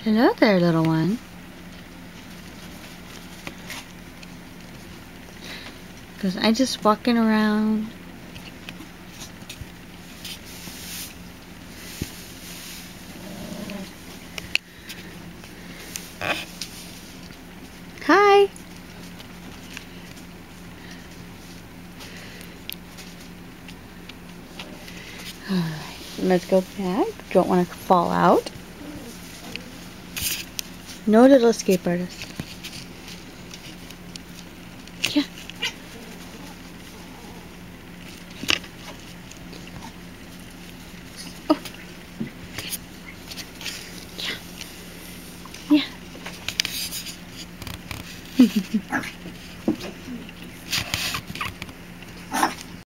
Hello there, little one. Because I'm just walking around. Hi. Alright, let's go back. Don't want to fall out. No little escape artist. Yeah. Oh. Yeah. Yeah.